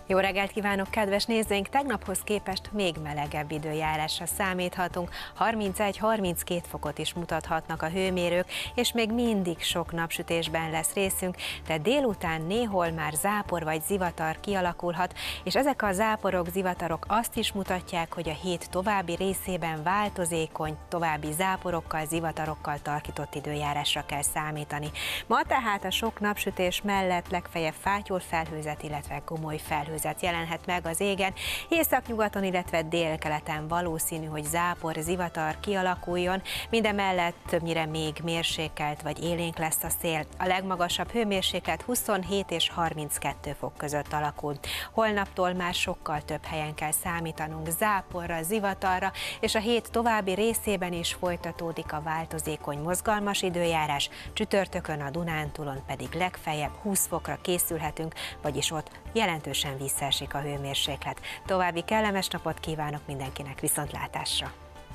Jó reggelt kívánok, kedves nézőink! Tegnaphoz képest még melegebb időjárásra számíthatunk. 31-32 fokot is mutathatnak a hőmérők, és még mindig sok napsütésben lesz részünk, de délután néhol már zápor vagy zivatar kialakulhat, és ezek a záporok, zivatarok azt is mutatják, hogy a hét további részében változékony, további záporokkal, zivatarokkal tarkított időjárásra kell számítani. Ma tehát a sok napsütés mellett legfeljebb fátyol felhőzet, illetve gomoly felhőzet jelenhet meg az égen. Északnyugaton, illetve délkeleten valószínű, hogy zápor, zivatar kialakuljon, mindemellett többnyire még mérsékelt vagy élénk lesz a szél. A legmagasabb hőmérséklet 27 és 32 fok között alakul. Holnaptól már sokkal több helyen kell számítanunk záporra, zivatarra, és a hét további részében is folytatódik a változékony, mozgalmas időjárás. Csütörtökön a Dunántúlon pedig legfeljebb 20 fokra készülhetünk, vagyis ott jelentősen visszaesik a hőmérséklet. További kellemes napot kívánok mindenkinek, viszontlátásra!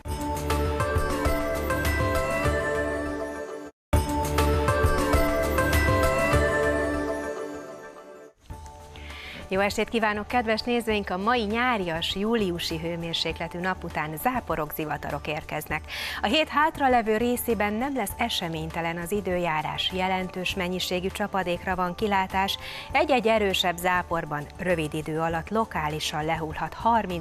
Jó estét kívánok, kedves nézőink! A mai nyárias, júliusi hőmérsékletű nap után záporok, zivatarok érkeznek. A hét hátralevő részében nem lesz eseménytelen az időjárás, jelentős mennyiségű csapadékra van kilátás, egy-egy erősebb záporban rövid idő alatt lokálisan lehullhat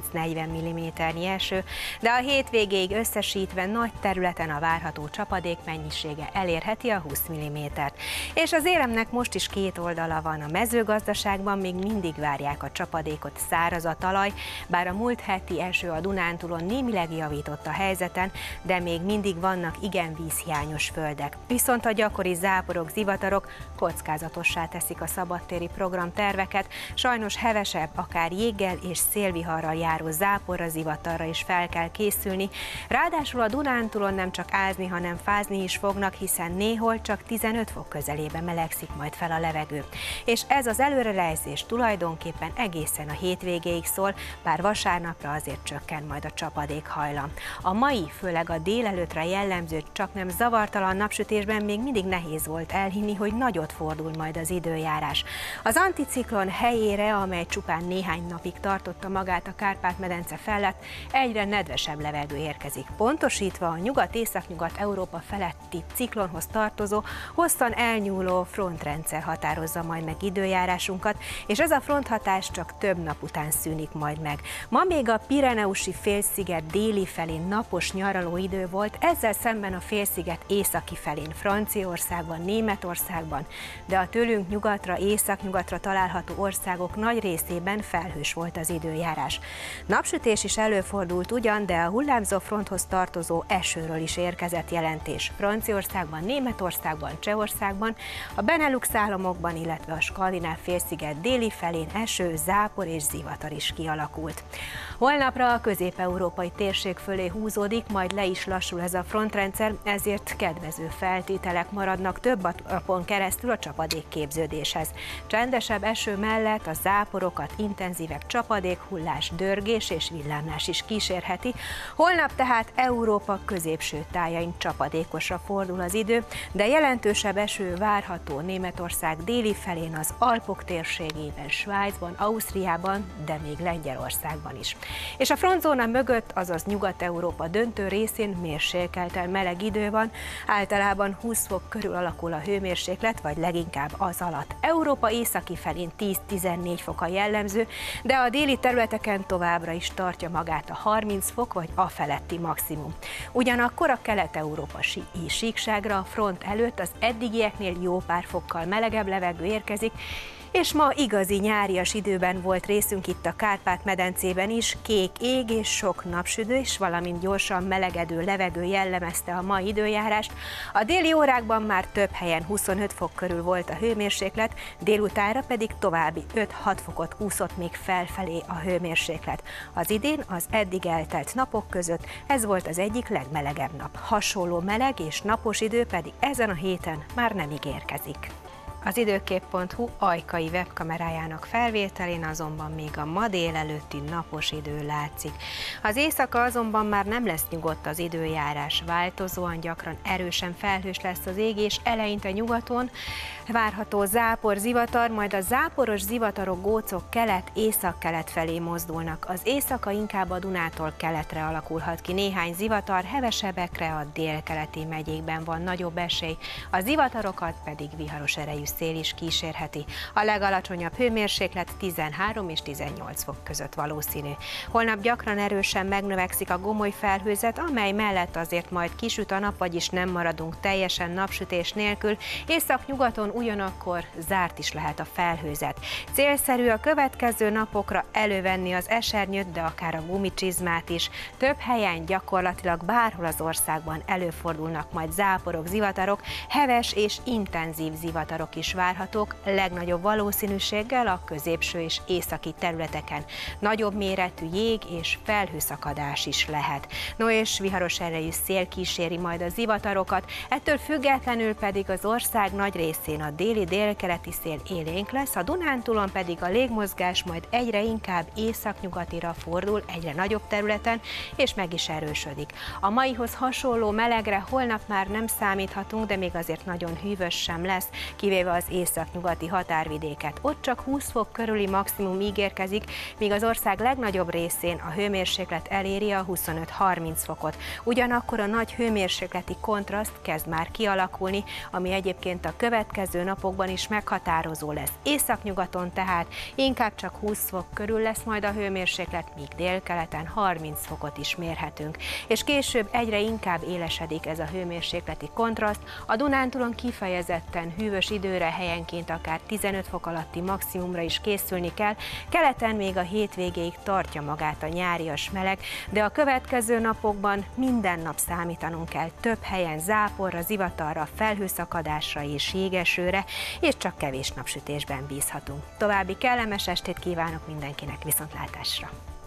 30-40 mm eső, de a hétvégéig összesítve nagy területen a várható csapadék mennyisége elérheti a 20 mm-t. És az éremnek most is két oldala van, a mezőgazdaságban még mindig várják a csapadékot, száraz a talaj, bár a múlt heti eső a Dunántúlon némileg javított a helyzeten, de még mindig vannak igen vízhiányos földek. Viszont a gyakori záporok, zivatarok kockázatossá teszik a szabadtéri programterveket, sajnos hevesebb, akár jéggel és szélviharral járó záporra, zivatarra is fel kell készülni. Ráadásul a Dunántúlon nem csak ázni, hanem fázni is fognak, hiszen néhol csak 15 fok közelében melegszik majd fel a levegő. És ez az előrejelzés tulajdonképpen egészen a hétvégéig szól, bár vasárnapra azért csökken majd a csapadékhajlam. A mai, főleg a délelőttre jellemző, csaknem zavartalan napsütésben még mindig nehéz volt elhinni, hogy nagyot fordul majd az időjárás. Az anticiklon helyére, amely csupán néhány napig tartotta magát a Kárpát-medence felett, egyre nedvesebb levegő érkezik. Pontosítva a nyugat-északnyugat Európa feletti ciklonhoz tartozó, hosszan elnyúló frontrendszer határozza majd meg időjárásunkat, és ez a fronthatás csak több nap után szűnik majd meg. Ma még a Pireneusi félsziget déli felén napos nyaraló idő volt, ezzel szemben a félsziget északi felén, Franciaországban, Németországban, de a tőlünk nyugatra, északnyugatra található országok nagy részében felhős volt az időjárás. Napsütés is előfordult ugyan, de a hullámzó fronthoz tartozó esőről is érkezett jelentés. Franciaországban, Németországban, Csehországban, a Benelux államokban, illetve a Skandináv félsziget déli felén eső, zápor és zivatar is kialakult. Holnapra a közép-európai térség fölé húzódik, majd le is lassul ez a frontrendszer, ezért kedvező feltételek maradnak több napon keresztül a csapadékképződéshez. Csendesebb eső mellett a záporokat intenzívebb csapadékhullás, dörgés és villámlás is kísérheti. Holnap tehát Európa középső tájain csapadékosra fordul az idő, de jelentősebb eső várható Németország déli felén, az Alpok térségében, Svájcban, Ausztriában, de még Lengyelországban is. És a frontzóna mögött, azaz Nyugat-Európa döntő részén mérsékelten meleg idő van, általában 20 fok körül alakul a hőmérséklet, vagy leginkább az alatt. Európa északi felén 10-14 fok a jellemző, de a déli területeken továbbra is tartja magát a 30 fok vagy afeletti maximum. Ugyanakkor a kelet-európai síkságra a front előtt az eddigieknél jó pár fokkal melegebb levegő érkezik, és ma igazi nyárias időben volt részünk itt a Kárpát-medencében is, kék ég és sok napsütés, valamint gyorsan melegedő levegő jellemezte a mai időjárást. A déli órákban már több helyen 25 fok körül volt a hőmérséklet, délutánra pedig további 5-6 fokot úszott még felfelé a hőmérséklet. Az idén az eddig eltelt napok között ez volt az egyik legmelegebb nap. Hasonló meleg és napos idő pedig ezen a héten már nem ígérkezik. Az időkép.hu ajkai webkamerájának felvételén azonban még a ma délelőtti napos idő látszik. Az éjszaka azonban már nem lesz nyugodt az időjárás, változóan gyakran erősen felhős lesz az ég, és eleinte nyugaton várható zápor, zivatar, majd a záporos zivatarok, gócok kelet-észak-kelet felé mozdulnak. Az éjszaka inkább a Dunától keletre alakulhat ki, néhány zivatar, hevesebbekre a délkeleti megyékben van nagyobb esély, a zivatarokat pedig viharos erejű szél is kísérheti. A legalacsonyabb hőmérséklet 13 és 18 fok között valószínű. Holnap gyakran erősen megnövekszik a gomoly felhőzet, amely mellett azért majd kisüt a nap, vagyis nem maradunk teljesen napsütés nélkül. Észak-nyugaton ugyanakkor zárt is lehet a felhőzet. Célszerű a következő napokra elővenni az esernyőt, de akár a gumicsizmát is. Több helyen, gyakorlatilag bárhol az országban előfordulnak majd záporok, zivatarok, heves és intenzív zivatarok is várhatók, legnagyobb valószínűséggel a középső és északi területeken. Nagyobb méretű jég és felhőszakadás is lehet. No és viharos erejű szél kíséri majd a zivatarokat, ettől függetlenül pedig az ország nagy részén a déli-délkeleti szél élénk lesz, a Dunántúlon pedig a légmozgás majd egyre inkább északnyugatira fordul, egyre nagyobb területen, és meg is erősödik. A maihoz hasonló melegre holnap már nem számíthatunk, de még azért nagyon hűvös sem lesz, kivéve az északnyugati határvidéket. Ott csak 20 fok körüli maximum ígérkezik, míg az ország legnagyobb részén a hőmérséklet eléri a 25-30 fokot. Ugyanakkor a nagy hőmérsékleti kontraszt kezd már kialakulni, ami egyébként a következő napokban is meghatározó lesz. Északnyugaton tehát inkább csak 20 fok körül lesz majd a hőmérséklet, míg délkeleten 30 fokot is mérhetünk. És később egyre inkább élesedik ez a hőmérsékleti kontraszt, a Dunántúlon kifejezetten hűvös időre, helyenként akár 15 fok alatti maximumra is készülni kell, keleten még a hétvégéig tartja magát a nyárias meleg, de a következő napokban minden nap számítanunk kell több helyen záporra, zivatarra, felhőszakadásra és jégesőre, és csak kevés napsütésben bízhatunk. További kellemes estét kívánok mindenkinek, viszontlátásra!